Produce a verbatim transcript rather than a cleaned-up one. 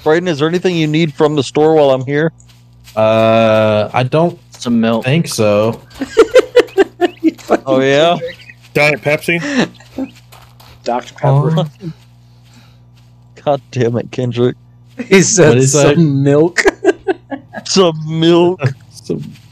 Brayden, is there anything you need from the store while I'm here? Uh, I don't Some milk. think so. Oh yeah. Diet Pepsi. Doctor Pepper. Uh, God damn it, Kendrick. He said What'd he say? some milk. Some milk. some